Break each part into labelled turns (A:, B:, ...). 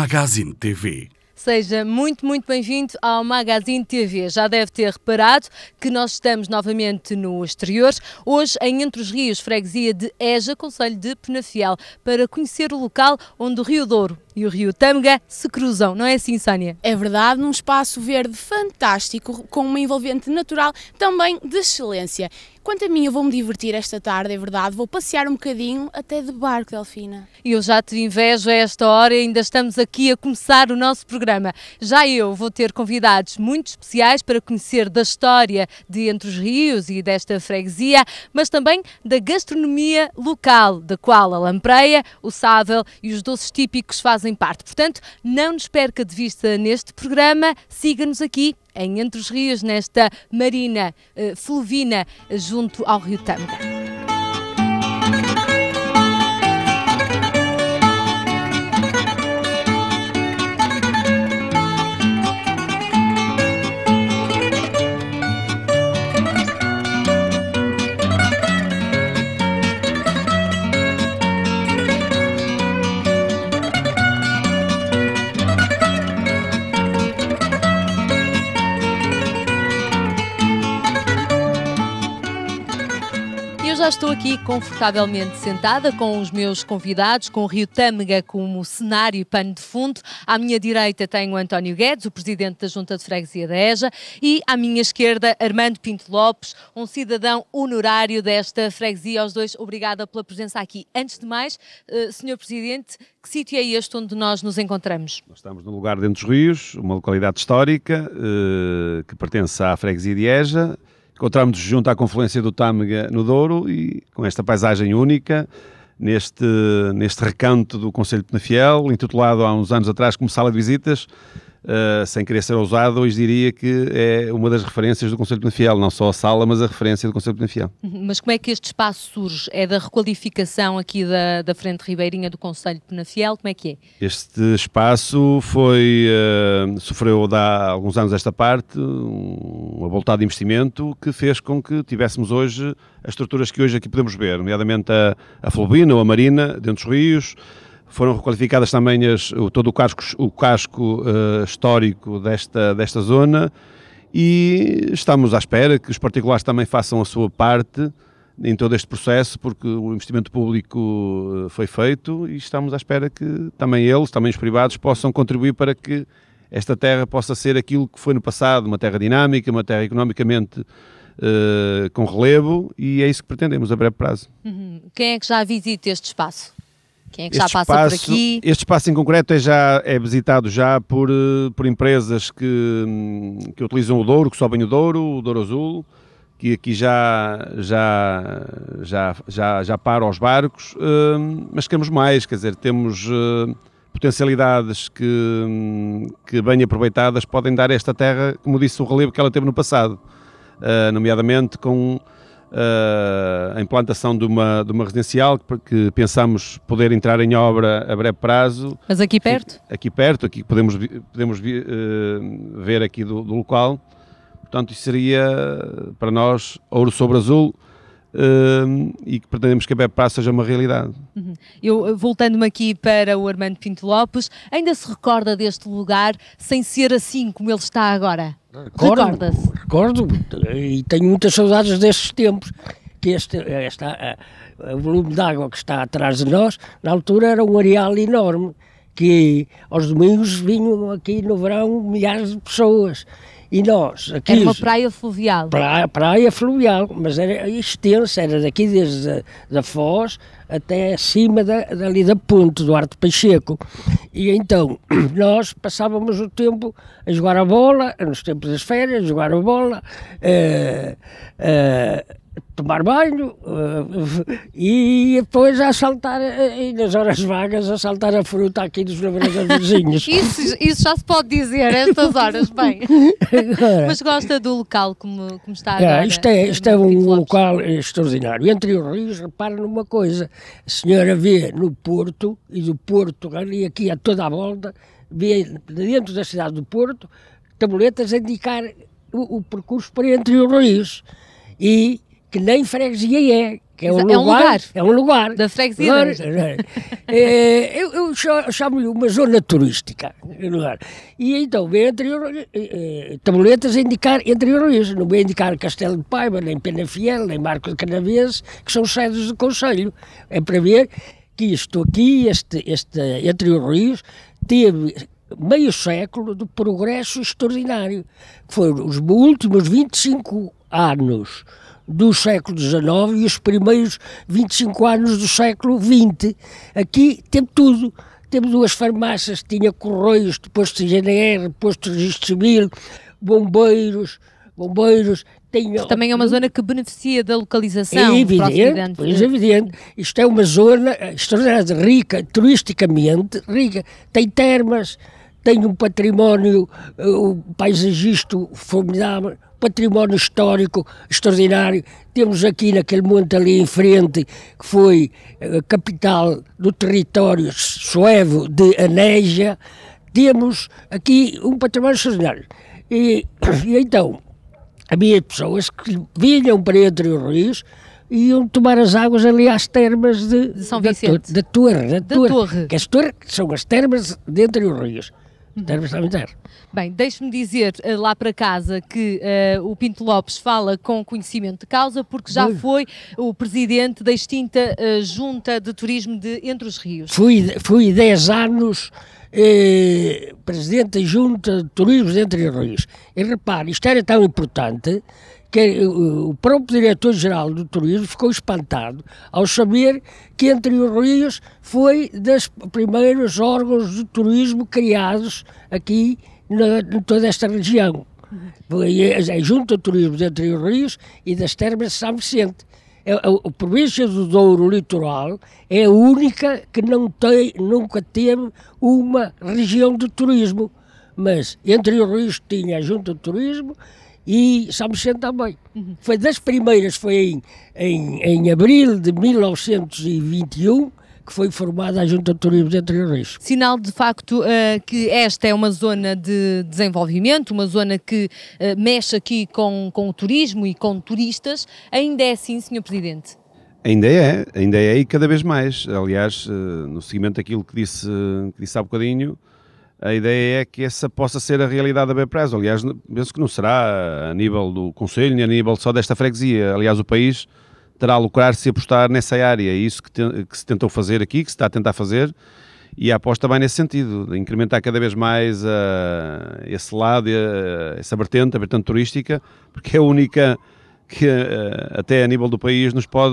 A: Magazine TV.
B: Seja muito bem-vindo ao Magazine TV. Já deve ter reparado que nós estamos novamente no exterior, hoje em Entre os Rios, freguesia de Eja, concelho de Penafiel, para conhecer o local onde o Rio Douro e o Rio Tâmega se cruzam, não é assim, Sónia?
C: É verdade, num espaço verde fantástico, com uma envolvente natural também de excelência. Quanto a mim, eu vou-me divertir esta tarde, é verdade, vou passear um bocadinho até de barco, Delfina.
B: E eu já te invejo a esta hora e ainda estamos aqui a começar o nosso programa. Já eu vou ter convidados muito especiais para conhecer da história de Entre os Rios e desta freguesia, mas também da gastronomia local, da qual a lampreia, o sável e os doces típicos fazem parte. Portanto, não nos perca de vista neste programa, siga-nos aqui em Entre os Rios, nesta marina fluvina junto ao Rio Tâmega. Já estou aqui confortavelmente sentada com os meus convidados, com o Rio Tâmega como cenário e pano de fundo. À minha direita tenho o António Guedes, o presidente da Junta de Freguesia da Eja, e à minha esquerda Armando Pinto Lopes, um cidadão honorário desta freguesia. Aos dois, obrigada pela presença aqui. Antes de mais, Sr. Presidente, que sítio é este onde nós nos encontramos?
D: Nós estamos no lugar de Entre os Rios, uma localidade histórica que pertence à freguesia de Eja. Encontramos-nos junto à confluência do Tâmega no Douro e com esta paisagem única, neste recanto do concelho de Penafiel, intitulado há uns anos atrás como Sala de Visitas, sem querer ser ousado, hoje diria que é uma das referências do concelho de Penafiel, não só a sala, mas a referência do concelho de Penafiel.
B: Mas como é que este espaço surge? É da requalificação aqui da Frente Ribeirinha do concelho de Penafiel? Como é que é? Este
D: espaço sofreu há alguns anos esta parte, um avultado investimento que fez com que tivéssemos hoje as estruturas que hoje aqui podemos ver, nomeadamente a Fluvina ou a Marina, dentro dos rios. Foram requalificadas também todo o casco histórico desta zona e estamos à espera que os particulares também façam a sua parte em todo este processo, porque o investimento público foi feito e estamos à espera que também eles, também os privados, possam contribuir para que esta terra possa ser aquilo que foi no passado, uma terra dinâmica, uma terra economicamente com relevo, e é isso que pretendemos a breve prazo.
B: Quem é que já visita este espaço? Quem é que já passa por aqui?
D: Este espaço em concreto é visitado já por empresas que utilizam o Douro, que sobem o Douro Azul, que aqui já param os barcos, mas queremos mais, quer dizer, temos potencialidades que bem aproveitadas podem dar a esta terra, como disse, o relevo que ela teve no passado, nomeadamente com a implantação de uma residencial que pensamos poder entrar em obra a breve prazo.
B: Mas aqui perto?
D: Aqui perto, aqui podemos ver aqui do local. Portanto, isso seria para nós ouro sobre azul, e que pretendemos que a breve prazo seja uma realidade.
B: Eu, voltando-me aqui para o Armando Pinto Lopes, ainda se recorda deste lugar sem ser assim como ele está agora? Recorda-se?
E: Recordo, e tenho muitas saudades destes tempos, que o volume de água que está atrás de nós, na altura era um areal enorme, que aos domingos vinham aqui no verão milhares de pessoas. E nós, aqui...
B: Era uma praia fluvial.
E: Praia fluvial, mas era extensa, era daqui desde da Foz até acima dali da ponte, do Arte Pacheco. E então, nós passávamos o tempo a jogar a bola, nos tempos das férias, jogar a bola, tomar banho e depois a saltar, e nas horas vagas, a saltar a fruta aqui dos lavradores vizinhos.
B: Isso já se pode dizer, estas horas, bem. Mas gosta do local como está agora?
E: Isto é um local extraordinário. Entre os rios, repara numa coisa, a senhora vê no Porto, e do Porto ali aqui a toda a volta, vê dentro da cidade do Porto, tabuletas a indicar o percurso para Entre os Rios. E que nem freguesia é. Que é um
B: Exato,
E: lugar. É um lugar.
B: Da freguesia.
E: Agora, eu chamo-lhe uma zona turística. E então, tabuletas a indicar Entre Rios. Não vem indicar Castelo de Paiva, nem Penafiel, nem Marco de Canaveses, que são sedes do Conselho. É para ver que isto aqui, este Entre Rios, teve meio século de progresso extraordinário. Foram os últimos 25 anos do século XIX e os primeiros 25 anos do século XX. Aqui temos tudo. Temos 2 farmácias, tinha correios, posto de GNR, posto de registro civil, bombeiros.
B: Também é uma zona que beneficia da localização.
E: É evidente, pois é evidente. Isto é uma zona extraordinária, rica, turisticamente rica. Tem termas, tem um património paisagístico formidável, património histórico extraordinário. Temos aqui naquele monte ali em frente, que foi a capital do território suevo de Anésia. Temos aqui um património extraordinário. E então, havia pessoas que vinham para Entre os Rios e iam tomar as águas ali às termas de
B: São Vicente.
E: Da Torre.
B: Torre.
E: Que as torres são as termas de Entre os Rios. Termas também terra.
B: Bem, deixe-me dizer lá para casa que o Pinto Lopes fala com conhecimento de causa, porque já foi o presidente da extinta Junta de Turismo de Entre os Rios.
E: Fui 10 anos presidente da Junta de Turismo de Entre os Rios. E repare, isto era tão importante que o próprio diretor-geral do turismo ficou espantado ao saber que Entre os Rios foi dos primeiros órgãos de turismo criados aqui em toda esta região. Foi a Junta de Turismo de Entre os Rios e das Termas de São Vicente. A província do Douro Litoral é a única que nunca teve uma região de turismo, mas Entre os Rios tinha a Junta de Turismo e São Vicente também. Foi das primeiras, foi em abril de 1921, que foi formada a Junta de Turismo de Entre os Rios.
B: Sinal de facto que esta é uma zona de desenvolvimento, uma zona que mexe aqui com o turismo e com turistas. Ainda é assim, Sr. Presidente?
D: Ainda é e cada vez mais. Aliás, no seguimento daquilo que disse há bocadinho, a ideia é que essa possa ser a realidade da Bepreso. Aliás, penso que não será a nível do Conselho, nem a nível só desta freguesia. Aliás, o país terá a lucrar-se e apostar nessa área. É isso que se tentou fazer aqui, que se está a tentar fazer, e a aposta vai nesse sentido, de incrementar cada vez mais esse lado, essa vertente, a vertente turística, porque é a única que até a nível do país nos pode,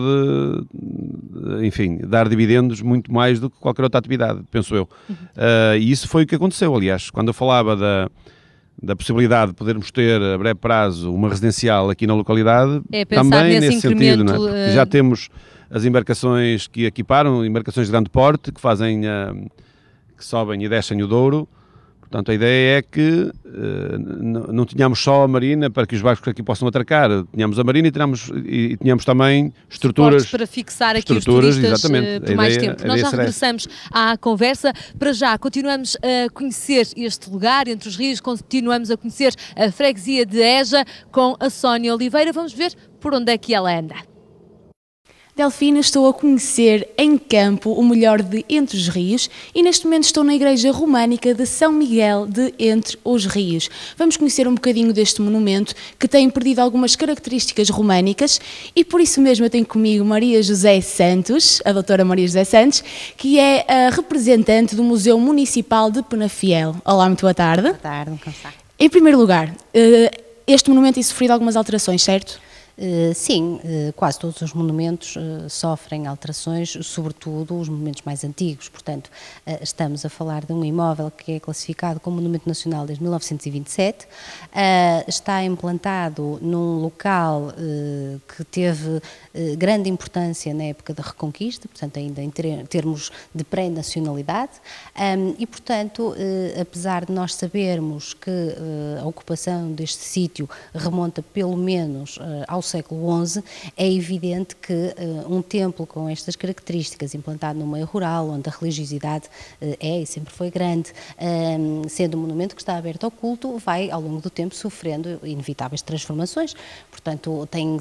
D: enfim, dar dividendos muito mais do que qualquer outra atividade, penso eu. E isso foi o que aconteceu, aliás, quando eu falava da possibilidade de podermos ter a breve prazo uma residencial aqui na localidade, também nesse sentido, não é? Porque já temos as embarcações que equiparam, embarcações de grande porte, que fazem, que sobem e descem o Douro. Portanto, a ideia é que não tínhamos só a marina para que os barcos aqui possam atracar, tínhamos a marina e tínhamos também estruturas
B: para fixar aqui os turistas por mais tempo. Nós já regressamos à conversa. Para já, continuamos a conhecer este lugar, Entre os Rios, continuamos a conhecer a freguesia de Eja com a Sónia Oliveira. Vamos ver por onde é que ela anda.
C: Delfina, estou a conhecer em campo o melhor de Entre os Rios e neste momento estou na Igreja Românica de São Miguel de Entre os Rios. Vamos conhecer um bocadinho deste monumento que tem perdido algumas características românicas e por isso mesmo eu tenho comigo Maria José Santos, a doutora Maria José Santos, que é a representante do Museu Municipal de Penafiel. Olá, muito boa tarde.
A: Boa tarde, como está?
C: Em primeiro lugar, este monumento tem sofrido algumas alterações, certo?
A: Sim, quase todos os monumentos sofrem alterações, sobretudo os monumentos mais antigos. Portanto, estamos a falar de um imóvel que é classificado como Monumento Nacional desde 1927, está implantado num local que teve grande importância na época da Reconquista, portanto ainda em termos de pré-nacionalidade, e portanto, apesar de nós sabermos que a ocupação deste sítio remonta pelo menos ao século XI, é evidente que um templo com estas características, implantado no meio rural, onde a religiosidade é e sempre foi grande, sendo um monumento que está aberto ao culto, vai ao longo do tempo sofrendo inevitáveis transformações, portanto tem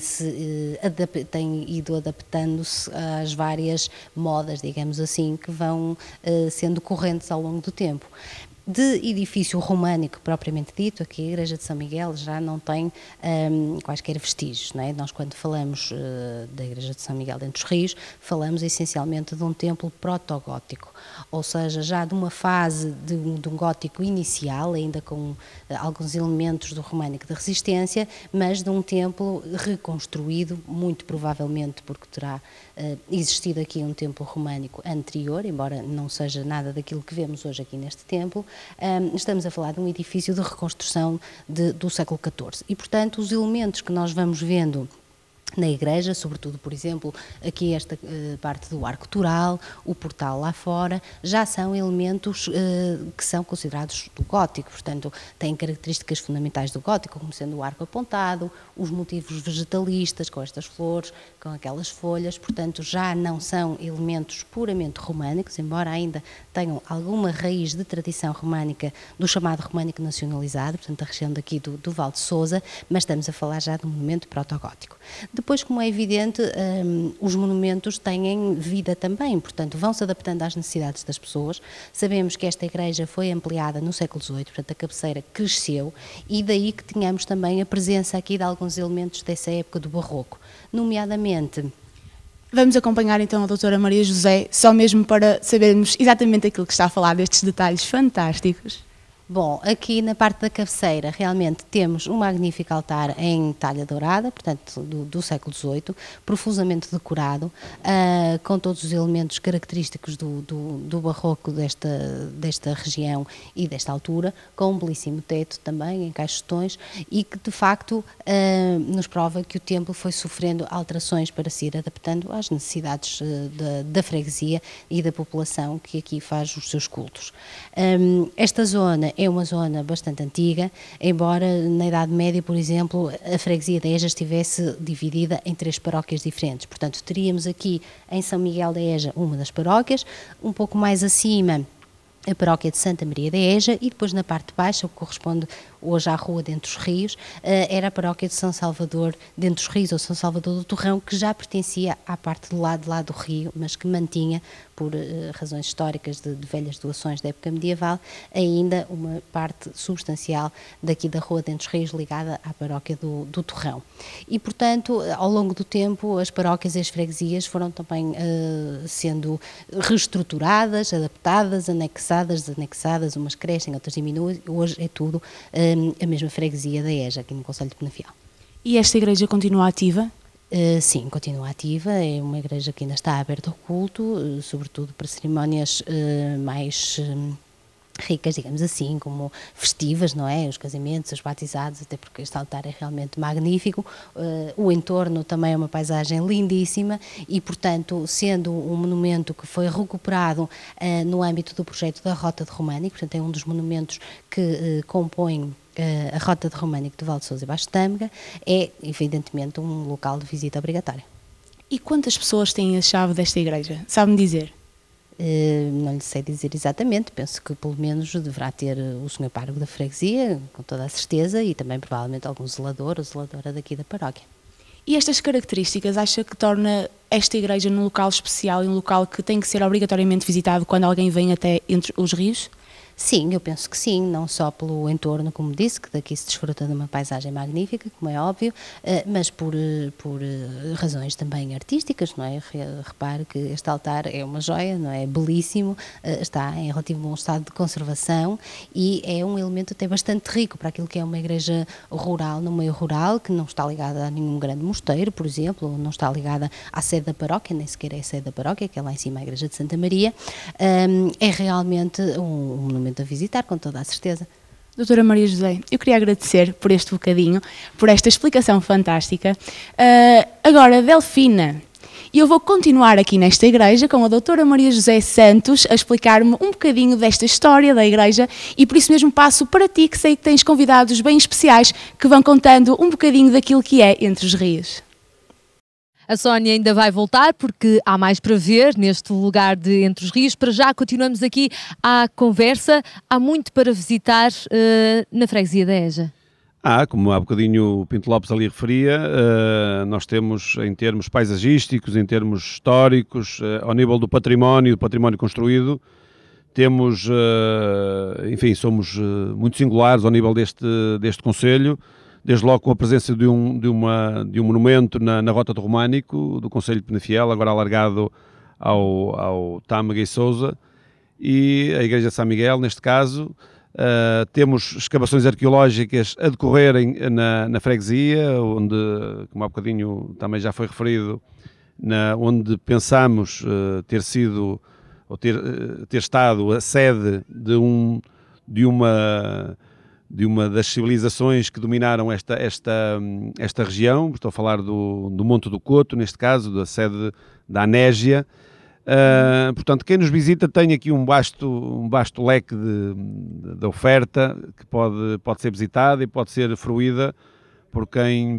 A: ido adaptando-se às várias modas, digamos assim, que vão sendo correntes ao longo do tempo. De edifício românico propriamente dito, aqui a Igreja de São Miguel já não tem quaisquer vestígios, não é? Nós, quando falamos da Igreja de São Miguel de Entre os Rios, falamos essencialmente de um templo protogótico, ou seja, já de uma fase de um gótico inicial, ainda com alguns elementos do românico de resistência, mas de um templo reconstruído, muito provavelmente porque terá existido aqui um templo românico anterior, embora não seja nada daquilo que vemos hoje aqui neste templo. Estamos a falar de um edifício de reconstrução do século XIV e, portanto, os elementos que nós vamos vendo na igreja, sobretudo, por exemplo, aqui esta parte do arco toral, o portal lá fora, já são elementos que são considerados do gótico, portanto, têm características fundamentais do gótico, como sendo o arco apontado, os motivos vegetalistas, com estas flores, com aquelas folhas, portanto, já não são elementos puramente românicos, embora ainda tenham alguma raiz de tradição românica, do chamado românico nacionalizado, portanto, a região daqui do Val de Sousa, mas estamos a falar já de um monumento protogótico. Depois, como é evidente, os monumentos têm vida também, portanto, vão-se adaptando às necessidades das pessoas. Sabemos que esta igreja foi ampliada no século XVIII, portanto, a cabeceira cresceu, e daí que tínhamos também a presença aqui de alguns elementos dessa época do barroco, nomeadamente...
C: Vamos acompanhar então a doutora Maria José, só mesmo para sabermos exatamente aquilo que está a falar, destes detalhes fantásticos.
A: Bom, aqui na parte da cabeceira realmente temos um magnífico altar em talha dourada, portanto do século XVIII, profusamente decorado, com todos os elementos característicos do barroco desta região e desta altura, com um belíssimo teto também, em caixotões, e que de facto nos prova que o templo foi sofrendo alterações para se ir adaptando às necessidades da freguesia e da população que aqui faz os seus cultos. Esta zona é uma zona bastante antiga, embora na Idade Média, por exemplo, a freguesia de Eja estivesse dividida em 3 paróquias diferentes. Portanto, teríamos aqui em São Miguel de Eja uma das paróquias, um pouco mais acima a paróquia de Santa Maria de Eja e depois na parte baixa, o que corresponde hoje à Rua de Entre os Rios, era a paróquia de São Salvador de Entre os Rios, ou São Salvador do Torrão, que já pertencia à parte de lá do rio, mas que mantinha, por razões históricas de velhas doações da época medieval, ainda uma parte substancial daqui da Rua de Entre os Rios ligada à paróquia do Torrão. E, portanto, ao longo do tempo, as paróquias e as freguesias foram também sendo reestruturadas, adaptadas, anexadas, umas crescem, outras diminuem, hoje é tudo a mesma freguesia da Eja, aqui no concelho de Penafiel.
C: E esta igreja continua ativa?
A: Sim, continua ativa, é uma igreja que ainda está aberta ao culto, sobretudo para cerimónias mais ricas, digamos assim, como festivas, não é? Os casamentos, os batizados, até porque este altar é realmente magnífico. O entorno também é uma paisagem lindíssima e, portanto, sendo um monumento que foi recuperado no âmbito do projeto da Rota de Românico, portanto é um dos monumentos que compõem a Rota de Românico de Val de Sousa e Baixo de Tâmega, é evidentemente um local de visita obrigatória.
C: E quantas pessoas têm a chave desta igreja? Sabe-me dizer?
A: Não lhe sei dizer exatamente, penso que pelo menos deverá ter o senhor pároco da freguesia, com toda a certeza, e também provavelmente algum zelador ou zeladora daqui da paróquia.
C: E estas características acha que torna esta igreja num local especial e um local que tem que ser obrigatoriamente visitado quando alguém vem até Entre os Rios?
A: Sim, eu penso que sim, não só pelo entorno, como disse, que daqui se desfruta de uma paisagem magnífica, como é óbvio, mas por razões também artísticas, não é? Repare que este altar é uma joia, não é? Belíssimo, está em relativo bom estado de conservação e é um elemento até bastante rico para aquilo que é uma igreja rural, no meio rural, que não está ligada a nenhum grande mosteiro, por exemplo, ou não está ligada à sede da paróquia, nem sequer é a sede da paróquia, que é lá em cima a igreja de Santa Maria, é realmente um monumento a visitar, com toda a certeza.
C: Doutora Maria José, eu queria agradecer por este bocadinho, por esta explicação fantástica. Agora, Delfina, E eu vou continuar aqui nesta igreja com a doutora Maria José Santos a explicar-me um bocadinho desta história da igreja e por isso mesmo passo para ti, que sei que tens convidados bem especiais que vão contando um bocadinho daquilo que é Entre os Rios.
B: A Sónia ainda vai voltar porque há mais para ver neste lugar de Entre os Rios. Para já continuamos aqui à conversa. Há muito para visitar na freguesia da Eja.
D: Como há bocadinho o Pinto Lopes ali referia, nós temos em termos paisagísticos, em termos históricos, ao nível do património construído, temos, enfim, somos muito singulares ao nível deste concelho, desde logo com a presença de um monumento na Rota do Românico, do Concelho de Penafiel, agora alargado ao Tâmega e Sousa, e a Igreja de São Miguel, neste caso. Temos escavações arqueológicas a decorrerem na freguesia, onde, como há bocadinho também já foi referido, onde pensamos ter sido, ou ter estado a sede de uma das civilizações que dominaram esta região. Estou a falar do Monte do Coto, neste caso, da sede da Anésia. Portanto, quem nos visita tem aqui um vasto leque de oferta que pode ser visitada e pode ser fruída por quem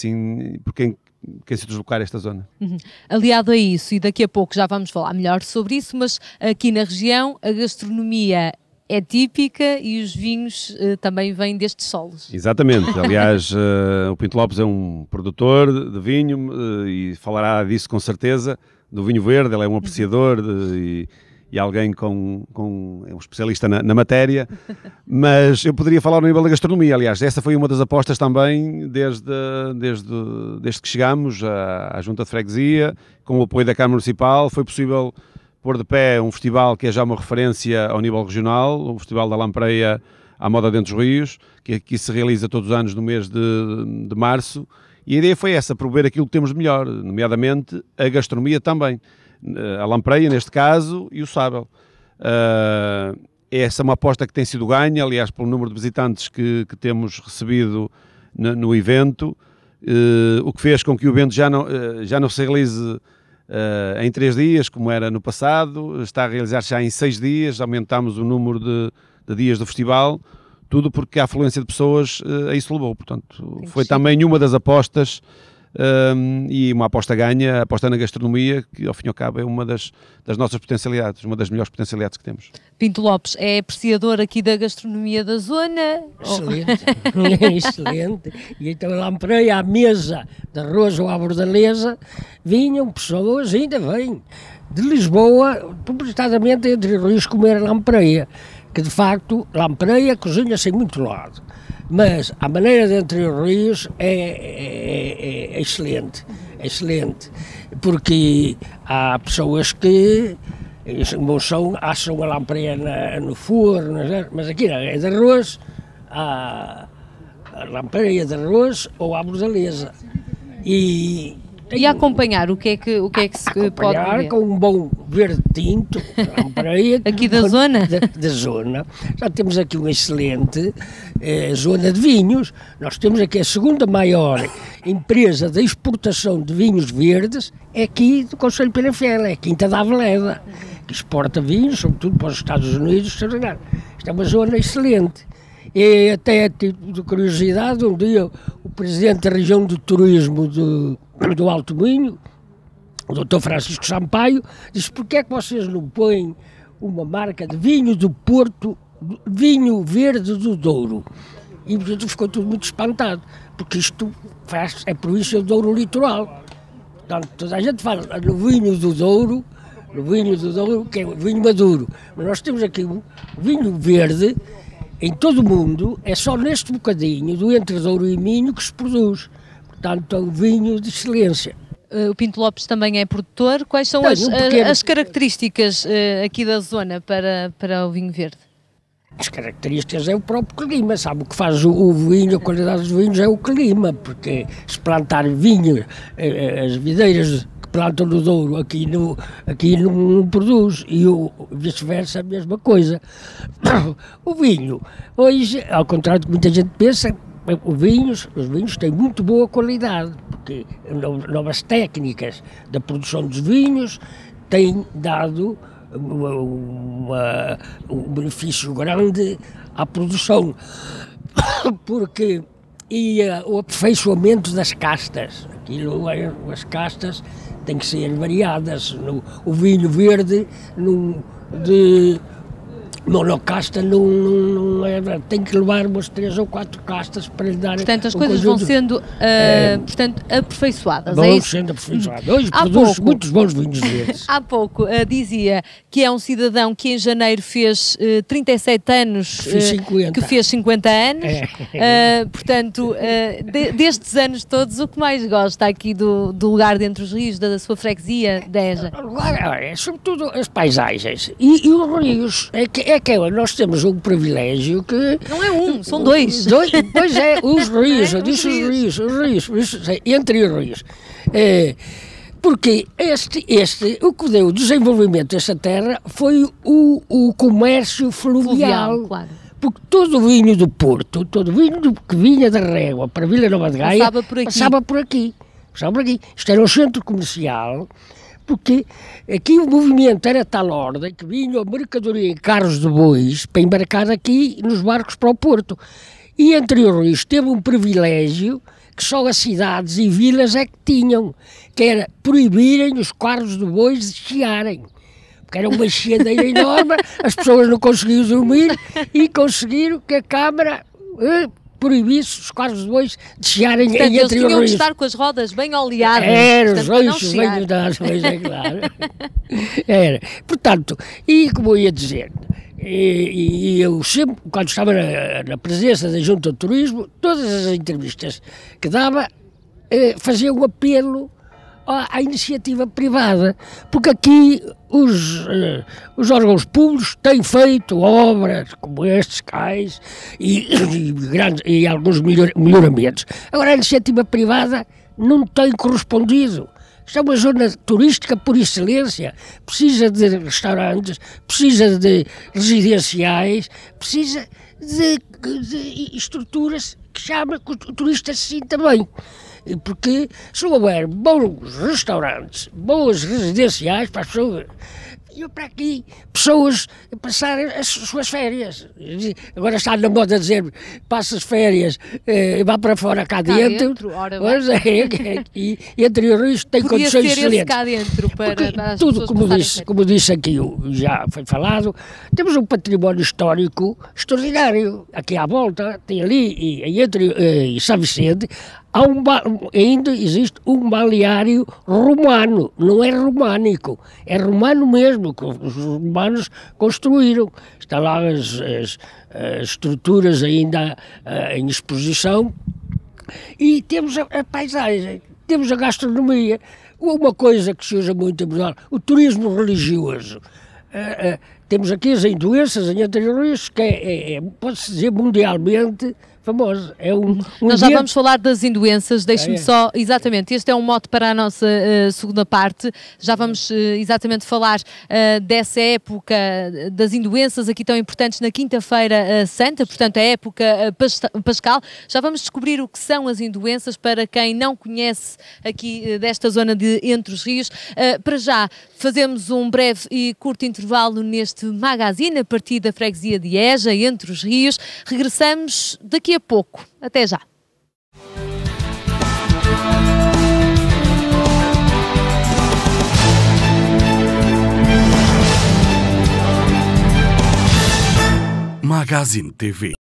D: se deslocar a esta zona.
B: Aliado a isso, e daqui a pouco já vamos falar melhor sobre isso, mas aqui na região a gastronomia é típica e os vinhos também vêm destes solos.
D: Exatamente. Aliás, o Pinto Lopes é um produtor de vinho e falará disso com certeza, do vinho verde. Ele é um apreciador e alguém um especialista na matéria, mas eu poderia falar no nível da gastronomia. Aliás, essa foi uma das apostas também desde que chegámos à Junta de Freguesia, com o apoio da Câmara Municipal. Foi possível pôr de pé um festival que é já uma referência ao nível regional, o Festival da Lampreia à moda dentro dos rios, que aqui se realiza todos os anos no mês de março, e a ideia foi essa, promover aquilo que temos de melhor, nomeadamente a gastronomia também, a lampreia neste caso e o sábel. Essa é uma aposta que tem sido ganha, aliás, pelo número de visitantes que temos recebido no evento, o que fez com que o evento já não se realize em 3 dias, como era no passado, está a realizar já em 6 dias, aumentámos o número de dias do festival, tudo porque a afluência de pessoas a isso levou. Portanto, foi também uma das apostas, e uma aposta ganha, a aposta na gastronomia, que ao fim e ao cabo é uma das nossas potencialidades, uma das melhores potencialidades que temos.
B: Pinto Lopes é apreciador aqui da gastronomia da zona?
E: Excelente, excelente. E então a lampreia, à mesa de arroz ou à bordaleza, vinham pessoas, ainda vêm, de Lisboa, propositadamente Entre os Rios, comer lampreia, que de facto, lampreia cozinha-se em muito lado. Mas a maneira de Entre os Rios é excelente, porque há pessoas que assam a lampreia no forno, mas aqui não, é de arroz, a lampreia de arroz ou à bordaleza.
B: E a acompanhar, o que é que se pode ver?
E: Com um bom verde tinto, lampreia.
B: Aqui da zona?
E: Da zona. Já temos aqui uma excelente zona de vinhos. Nós temos aqui a segunda maior empresa de exportação de vinhos verdes, é aqui do Concelho de Penafiel, é a Quinta da Aveleda, que exporta vinhos, sobretudo para os Estados Unidos. Isto é uma zona excelente. E até a título de curiosidade, um dia o presidente da região de turismo do Alto Minho, o Dr. Francisco Sampaio, disse: porque é que vocês não põem uma marca de vinho do Porto, vinho verde do Douro? E ficou tudo muito espantado, porque isto é por isso o Douro litoral. Portanto, toda a gente fala no vinho do Douro, que é o vinho maduro, mas nós temos aqui um vinho verde. Em todo o mundo, é só neste bocadinho do Entre Douro e Minho que se produz. Portanto, é um vinho de excelência.
B: O Pinto Lopes também é produtor. Quais são as características aqui da zona para o vinho verde?
E: As características é o próprio clima. Sabe o que faz o vinho, a qualidade dos vinhos é o clima, porque se plantar vinho, as videiras que plantam no Douro aqui não produz, e vice-versa a mesma coisa. O vinho, hoje, ao contrário do que muita gente pensa, os vinhos têm muito boa qualidade, porque novas técnicas da produção dos vinhos têm dado um benefício grande à produção, porque o aperfeiçoamento das castas, as castas têm que ser variadas. O vinho verde de monocasta não tem que levar umas 3 ou 4 castas para lhe dar.
B: Portanto, as coisas vão sendo aperfeiçoadas.
E: Vão sendo aperfeiçoadas. Hoje produz muitos bons vinhos verdes.
B: Há pouco dizia que é um cidadão que em janeiro fez 37 anos, que fez 50 anos. Portanto, destes anos todos, o que mais gosta aqui do lugar de Entre os Rios, da sua freguesia, Deja?
E: Sobretudo as paisagens e os rios. Nós temos um privilégio que...
B: Não é são dois.
E: Pois é, os rios, eu disse os rios, entre os rios. Porque o que deu o desenvolvimento desta terra foi o comércio fluvial. Claro. Porque todo o vinho do Porto, todo o vinho que vinha da Régua para Vila Nova de Gaia, passava por aqui. Isto era um centro comercial, porque aqui o movimento era tal ordem que vinha a mercadoria em carros de bois para embarcar aqui nos barcos para o Porto. E Entre os Rios teve um privilégio que só as cidades e vilas é que tinham, que era proibirem os carros de bois de chiarem. Porque era uma chiadeira enorme, as pessoas não conseguiam dormir e conseguiram que a Câmara proibisse os carros de bois de chiarem Entre os Rios.
B: Eles tinham de estar com as rodas bem oleadas.
E: Era, os eixos bem dados, é claro. Era. Portanto, e como eu ia dizer, eu sempre, quando estava na presença da Junta de Turismo, todas as entrevistas que dava, fazia um apelo à iniciativa privada, porque aqui os órgãos públicos têm feito obras como estes cais e alguns melhoramentos. Agora a iniciativa privada não tem correspondido. Isto é uma zona turística por excelência, precisa de restaurantes, precisa de residenciais, precisa de estruturas que chamem que o turista se sinta bem. Porque se não houver bons restaurantes, boas residenciais para as pessoas, vinham para aqui pessoas passarem as suas férias. Agora está na moda dizer, passa as férias, vá para fora cá dentro. Pois e Entre os Rios tem condições excelentes.
B: Cá dentro para
E: tudo, como disse aqui, já foi falado, temos um património histórico extraordinário. Aqui à volta, tem ali, em São Vicente, ainda existe um balneário romano, não é românico, é romano mesmo, que os romanos construíram. Está lá as estruturas ainda em exposição, e temos a paisagem, temos a gastronomia, uma coisa que se usa muito em Portugal, o turismo religioso. Temos aqui as doenças em Entre os Rios, que pode-se dizer mundialmente famoso.
B: Nós já vamos falar das endoenças, deixe-me só, exatamente, este é um mote para a nossa segunda parte, já vamos exatamente falar dessa época das endoenças aqui tão importantes na Quinta-feira Santa, portanto a época pascal. Já vamos descobrir o que são as endoenças para quem não conhece aqui desta zona de Entre os Rios. Para já fazemos um breve e curto intervalo neste magazine a partir da freguesia de Eja, Entre os Rios. Regressamos daqui a pouco. Até já.
F: Magazine TV.